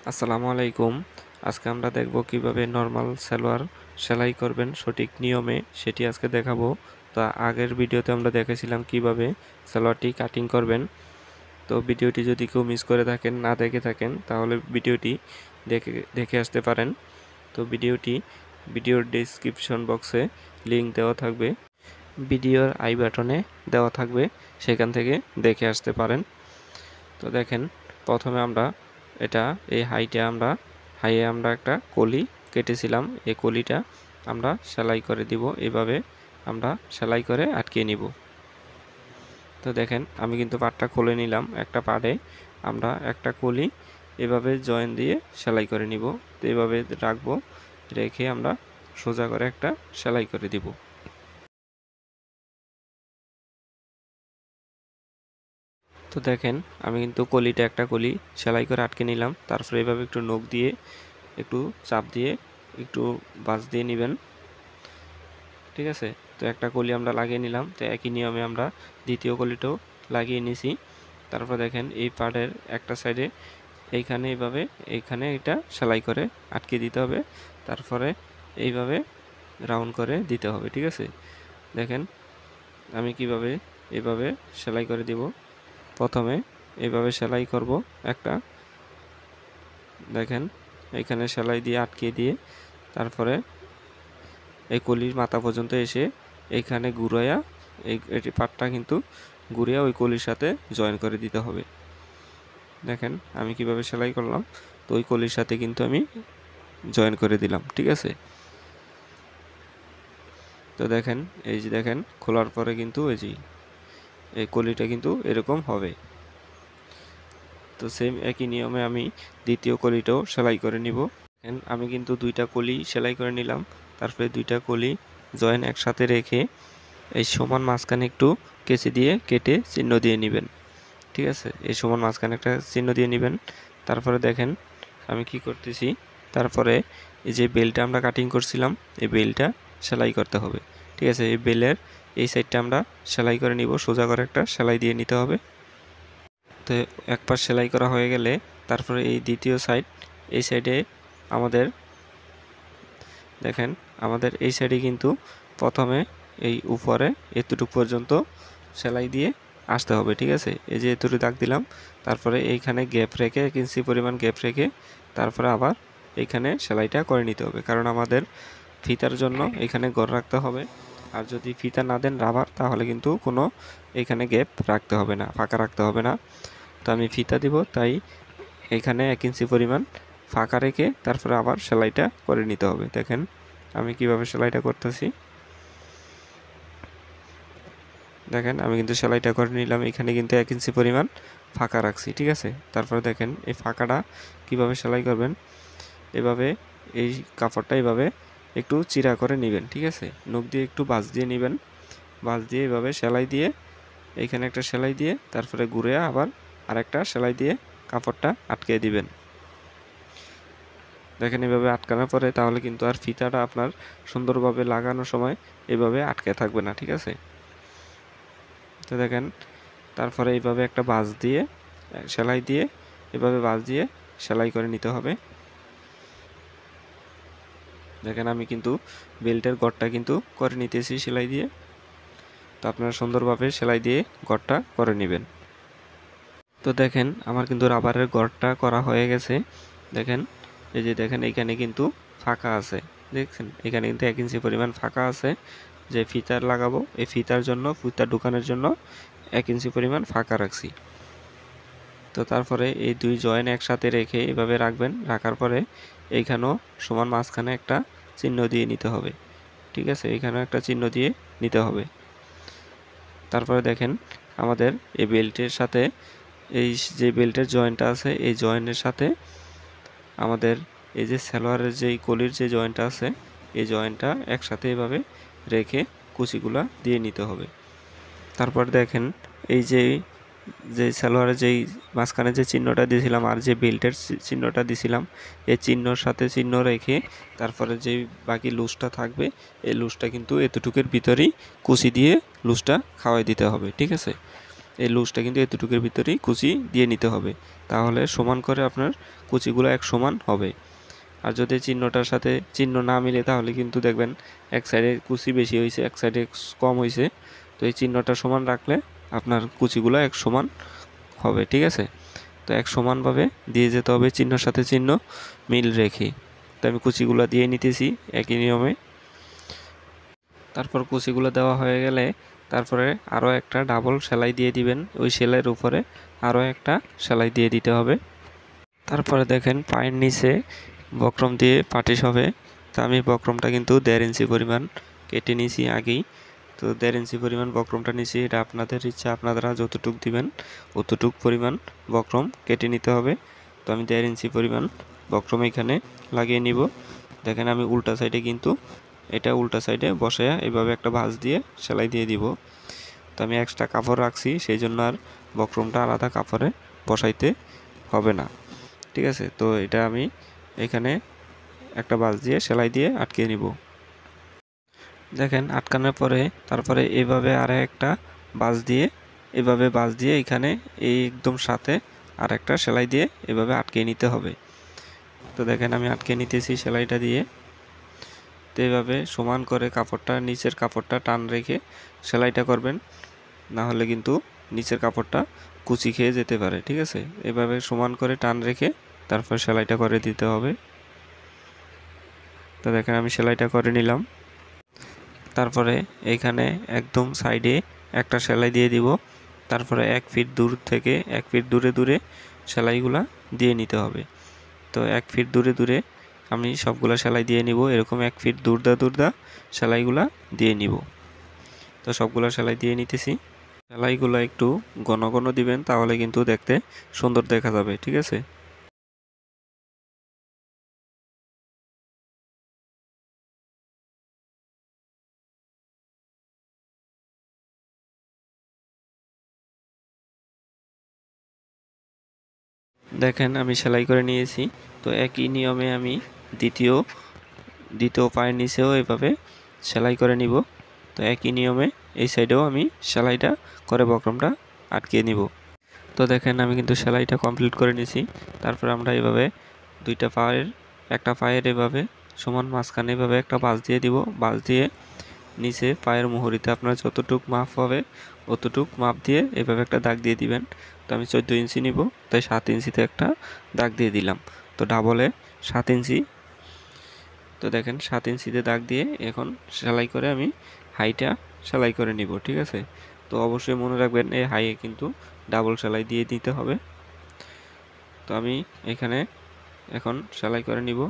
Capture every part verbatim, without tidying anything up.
আসসালামু আলাইকুম। আজকে আমরা দেখব কিভাবে নরমাল সালোয়ার সেলাই করবেন সঠিক নিয়মে, সেটি আজকে দেখাবো। তা আগের ভিডিওতে আমরা দেখেছিলাম কিভাবে সালোয়ারটি কাটিং করবেন। তো ভিডিওটি যদি কেউ মিস করে থাকেন, না দেখে থাকেন, তাহলে ভিডিওটি দেখে দেখে আসতে পারেন। তো ভিডিওটি ভিডিওর ডেসক্রিপশন বক্সে লিংক দেওয়া থাকবে, ভিডিওর আই বাটনে দেওয়া থাকবে, সেখান থেকে দেখে আসতে পারেন। তো দেখেন, প্রথমে আমরা এটা এই হাইটে আমরা হাইয়ে আমরা একটা কলি কেটেছিলাম। এই কলিটা আমরা সেলাই করে দিব, এভাবে আমরা সেলাই করে আটকিয়ে নিব। তো দেখেন, আমি কিন্তু পাটটা খুলে নিলাম। একটা পাড়ে আমরা একটা কলি এভাবে জয়েন দিয়ে সেলাই করে নিব। তো এভাবে রাখবো, রেখে আমরা সোজা করে একটা সেলাই করে দিব। তো দেখেন, আমি কিন্তু কলিটা একটা কলি সেলাই করে আটকে নিলাম। তারপরে এভাবে একটু নখ দিয়ে একটু চাপ দিয়ে একটু বাঁশ দিয়ে নেবেন, ঠিক আছে। তো একটা কলি আমরা লাগিয়ে নিলাম। তো একই নিয়মে আমরা দ্বিতীয় কলিটাও লাগিয়ে নিছি। তারপর দেখেন, এই পাড়ের একটা সাইডে এইখানে এইভাবে এইখানে এটা সেলাই করে আটকে দিতে হবে। তারপরে এইভাবে রাউন্ড করে দিতে হবে, ঠিক আছে। দেখেন আমি কিভাবে এভাবে সেলাই করে দিব। প্রথমে এইভাবে সেলাই করব একটা, দেখেন এইখানে সেলাই দিয়ে আটকে দিয়ে তারপরে এই কলির মাথা পর্যন্ত এসে এইখানে ঘুরাইয়া এই এটি পাটটা কিন্তু ঘুরিয়ে ওই কলির সাথে জয়েন করে দিতে হবে। দেখেন আমি কিভাবে সেলাই করলাম। তো ওই কলির সাথে কিন্তু আমি জয়েন করে দিলাম, ঠিক আছে। তো দেখেন, এই যে দেখেন খোলার পরে কিন্তু এই যে এই কলিটা কিন্তু এরকম হবে। তো সেম একই নিয়মে আমি দ্বিতীয় কলিটাও সেলাই করে নিব। আমি কিন্তু দুইটা কলি সেলাই করে নিলাম। তারপরে দুইটা কলি জয়েন একসাথে রেখে এই সমান মাঝখানে একটু কেচি দিয়ে কেটে চিহ্ন দিয়ে নেবেন, ঠিক আছে। এই সমান মাঝখানে একটা চিহ্ন দিয়ে নেবেন। তারপরে দেখেন আমি কি করতেছি, তারপরে এই যে বেলটা আমরা কাটিং করছিলাম, এই বেলটা সেলাই করতে হবে, ঠিক আছে। এই বেলের এই সাইডটা আমরা সেলাই করে নিব, সোজা করে একটা সেলাই দিয়ে নিতে হবে। তো এক পাশ সেলাই করা হয়ে গেলে তারপরে এই দ্বিতীয় সাইড, এই সাইডে আমাদের দেখেন আমাদের এই সাইডে কিন্তু প্রথমে এই উপরে এতটুকু পর্যন্ত সেলাই দিয়ে আসতে হবে, ঠিক আছে। এই যে এতটুকু দাগ দিলাম, তারপরে এইখানে গ্যাপ রেখে এক ইঞ্চি পরিমাণ গ্যাপ রেখে তারপরে আবার এইখানে সেলাইটা করে নিতে হবে, কারণ আমাদের ফিতার জন্য এখানে গড় রাখতে হবে। আর যদি ফিতা না দেন রাবার, তাহলে কিন্তু কোনো এখানে গ্যাপ রাখতে হবে না, ফাঁকা রাখতে হবে না। তো আমি ফিতা দিব, তাই এখানে এক ইঞ্চি পরিমাণ ফাঁকা রেখে তারপরে আবার সেলাইটা করে নিতে হবে। দেখেন আমি কিভাবে সেলাইটা করতেছি। দেখেন আমি কিন্তু সেলাইটা করে নিলাম, এখানে কিন্তু এক ইঞ্চি পরিমাণ ফাঁকা রাখছি, ঠিক আছে। তারপরে দেখেন এই ফাঁকাটা কিভাবে সেলাই করবেন, এভাবে এই কাপড়টা এভাবে একটু চিরা করে নেবেন, ঠিক আছে। নখ দিয়ে একটু বাঁশ দিয়ে নেবেন, বাঁশ দিয়ে এভাবে সেলাই দিয়ে এইখানে একটা সেলাই দিয়ে তারপরে ঘুরে আবার আরেকটা সেলাই দিয়ে কাপড়টা আটকে দিবেন। দেখেন এভাবে আটকানোর পরে তাহলে কিন্তু আর ফিতাটা আপনার সুন্দরভাবে লাগানোর সময় এভাবে আটকে থাকবে না, ঠিক আছে। তো দেখেন তারপরে এইভাবে একটা বাঁশ দিয়ে সেলাই দিয়ে এভাবে বাঁশ দিয়ে সেলাই করে নিতে হবে। দেখেন আমি কিন্তু বেল্টের গড়টা কিন্তু করে নিতেছি সেলাই দিয়ে। তো আপনারা সুন্দরভাবে সেলাই দিয়ে গড়টা করে নেবেন। তো দেখেন আমার কিন্তু রাবারের গড়টা করা হয়ে গেছে। দেখেন এই যে দেখেন এইখানে কিন্তু ফাঁকা আছে, দেখছেন এখানে কিন্তু এক ইঞ্চি পরিমাণ ফাঁকা আছে। যে ফিতার লাগাবো, এই ফিতার জন্য ফিতা ঢুকানোর জন্য এক ইঞ্চি পরিমাণ ফাঁকা রাখছি। তো তারপরে এই দুই জয়েন একসাথে রেখে এভাবে রাখবেন। রাখার পরে এইখানেও সমান মাঝখানে একটা চিহ্ন দিয়ে নিতে হবে, ঠিক আছে। এইখানেও একটা চিহ্ন দিয়ে নিতে হবে। তারপরে দেখেন আমাদের এই বেল্টের সাথে এই যে বেল্টের জয়েন্টটা আছে, এই জয়েন্টের সাথে আমাদের এই যে সালোয়ারের যেই কলির যে জয়েন্টটা আছে, এই জয়েন্টটা একসাথে এভাবে রেখে কুচিগুলা দিয়ে নিতে হবে। তারপর দেখেন এই যে যে সালোয়ারের যেই মাঝখানে যে চিহ্নটা দিয়েছিলাম আর যে বেল্টের চিহ্নটা দিয়েছিলাম, এই চিহ্নর সাথে চিহ্ন রেখে তারপরে যেই বাকি লুজটা থাকবে, এই লুজটা কিন্তু এতটুকুর ভিতরেই কুচি দিয়ে লুজটা খাওয়াই দিতে হবে, ঠিক আছে। এই লুজটা কিন্তু এতটুকুর ভিতরেই কুচি দিয়ে নিতে হবে, তাহলে সমান করে আপনার কুচিগুলো এক সমান হবে। আর যদি চিহ্নটার সাথে চিহ্ন না মিলে তাহলে কিন্তু দেখবেন এক সাইডে কুচি বেশি হয়েছে, এক সাইডে কম হয়েছে। তো এই চিহ্নটা সমান রাখলে আপনার কুচিগুলো এক সমান হবে, ঠিক আছে। তো এক সমানভাবে দিয়ে যেতে হবে চিহ্নর সাথে চিহ্ন মিল রেখে। তো আমি কুচিগুলো দিয়ে নিতেছি একই নিয়মে। তারপর কুচিগুলো দেওয়া হয়ে গেলে তারপরে আরও একটা ডাবল সেলাই দিয়ে দিবেন, ওই সেলাইয়ের উপরে আরও একটা সেলাই দিয়ে দিতে হবে। তারপরে দেখেন পায়ের নিচে বক্রম দিয়ে পাটিশ হবে। তো আমি বক্রমটা কিন্তু দেড় ইঞ্চি পরিমাণ কেটে নিয়েছি আগেই। তো দেড় ইঞ্চি পরিমাণ বক্রমটা নিয়েছি, এটা আপনাদের ইচ্ছা, আপনারা যতটুক দিবেন অতটুক পরিমাণ বক্রম কেটে নিতে হবে। তো আমি দেড় ইঞ্চি পরিমাণ বক্রম এখানে লাগিয়ে নিব। দেখেন আমি উল্টা সাইডে কিন্তু এটা উল্টা সাইডে বসায়া এভাবে একটা ভাঁজ দিয়ে সেলাই দিয়ে দিব। তো আমি এক্সট্রা কাপড় রাখছি, সেই জন্য আর বক্রমটা আলাদা কাপড়ে বসাইতে হবে না, ঠিক আছে। তো এটা আমি এখানে একটা ভাঁজ দিয়ে সেলাই দিয়ে আটকে নিব। দেখেন আটকানোর পরে তারপরে এইভাবে আর একটা ভাঁজ দিয়ে এভাবে ভাঁজ দিয়ে এখানে এই একদম সাথে আর একটা সেলাই দিয়ে এভাবে আটকে নিতে হবে। তো দেখেন আমি আটকে নিতেছি সেলাইটা দিয়ে। তো এইভাবে সমান করে কাপড়টা নিচের কাপড়টা টান রেখে সেলাইটা করবেন, না হলে কিন্তু নিচের কাপড়টা কুচি খেয়ে যেতে পারে, ঠিক আছে। এভাবে সমান করে টান রেখে তারপর সেলাইটা করে দিতে হবে। তো দেখেন আমি সেলাইটা করে নিলাম। তারপরে এইখানে একদম সাইডে একটা সেলাই দিয়ে দিব। তারপরে এক ফিট দূর থেকে এক ফিট দূরে দূরে সেলাইগুলা দিয়ে নিতে হবে। তো এক ফিট দূরে দূরে আমি সবগুলা সেলাই দিয়ে নিব, এরকম এক ফিট দূর দা দূর দা সেলাইগুলা দিয়ে নিব। তো সবগুলা সেলাই দিয়ে নিতেছি। সেলাইগুলো একটু ঘন ঘন দিবেন, তাহলে কিন্তু দেখতে সুন্দর দেখা যাবে, ঠিক আছে। দেখেন আমি সেলাই করে নিয়েছি। তো একই নিয়মে আমি দ্বিতীয় দ্বিতীয় পায়ের নিচেও এভাবে সেলাই করে নিব। তো একই নিয়মে এই সাইডেও আমি সেলাইটা করে বক্রমটা আটকিয়ে নিব। তো দেখেন আমি কিন্তু সেলাইটা কমপ্লিট করে নিয়েছি। তারপর আমরা এভাবে দুইটা পায়ের একটা পায়ের এভাবে সমান মাঝখানে এভাবে একটা ভাঁজ দিয়ে দিব। ভাঁজ দিয়ে নিচে পায়ের মুহুরিতে আপনার যতটুক মাপ হবে অতটুক মাপ দিয়ে এভাবে একটা দাগ দিয়ে দিবেন। তো আমি চোদ্দো ইঞ্চি নিব, তাই সাত ইঞ্চিতে একটা দাগ দিয়ে দিলাম। তো ডাবলে সাত ইঞ্চি। তো দেখেন সাত ইঞ্চিতে দাগ দিয়ে এখন সেলাই করে আমি হাইটা সেলাই করে নিব, ঠিক আছে। তো অবশ্যই মনে রাখবেন এই হাইয়ে কিন্তু ডাবল সেলাই দিয়ে দিতে হবে। তো আমি এখানে এখন সেলাই করে নিব।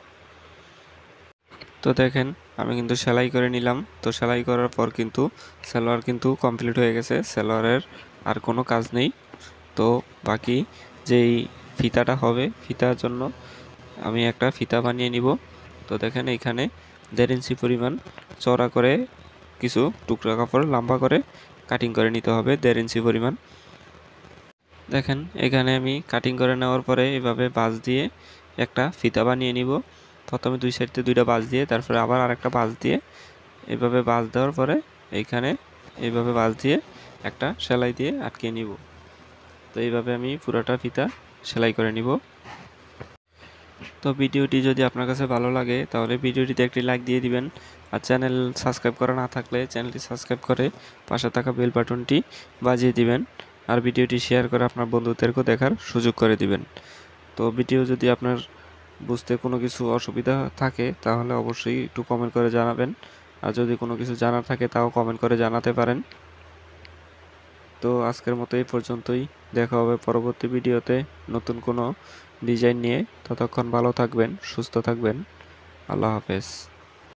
তো দেখেন আমি কিন্তু সেলাই করে নিলাম। তো সেলাই করার পর কিন্তু সালোয়ার কিন্তু কমপ্লিট হয়ে গেছে, সালোয়ারের আর কোনো কাজ নেই। তো বাকি যেই ফিতাটা হবে, ফিতার জন্য আমি একটা ফিতা বানিয়ে নিব। তো দেখেন এখানে দেড় ইঞ্চি পরিমাণ চওড়া করে কিছু টুকরা কাপড় লম্বা করে কাটিং করে নিতে হবে, দেড় ইঞ্চি পরিমাণ। দেখেন এখানে আমি কাটিং করে নেওয়ার পরে এভাবে ভাঁজ দিয়ে একটা ফিতা বানিয়ে নিব। প্রথমে দুই সাইডে দুইটা ভাঁজ দিয়ে তারপরে আবার আরেকটা ভাঁজ দিয়ে এভাবে ভাঁজ দেওয়ার পরে এইখানে এইভাবে ভাঁজ দিয়ে একটা সেলাই দিয়ে আটকে নিব। তো এইভাবে আমি পুরোটা ফিতা সেলাই করে নিব। তো ভিডিওটি যদি আপনার কাছে ভালো লাগে তাহলে ভিডিওটিতে একটি লাইক দিয়ে দিবেন। আর চ্যানেল সাবস্ক্রাইব করা না থাকলে চ্যানেলটি সাবস্ক্রাইব করে পাশে থাকা বেল বাটনটি বাজিয়ে দিবেন। আর ভিডিওটি শেয়ার করে আপনার বন্ধুদেরকেও দেখার সুযোগ করে দিবেন। তো ভিডিও যদি আপনার বুঝতে কোনো কিছু অসুবিধা থাকে তাহলে অবশ্যই একটু কমেন্ট করে জানাবেন। আর যদি কোনো কিছু জানার থাকে তাও কমেন্ট করে জানাতে পারেন। তো আজকের মতো এই পর্যন্তই, দেখা হবে পরবর্তী ভিডিওতে নতুন কোনো ডিজাইন নিয়ে। ততক্ষণ ভালো থাকবেন, সুস্থ থাকবেন। আল্লাহ হাফেজ।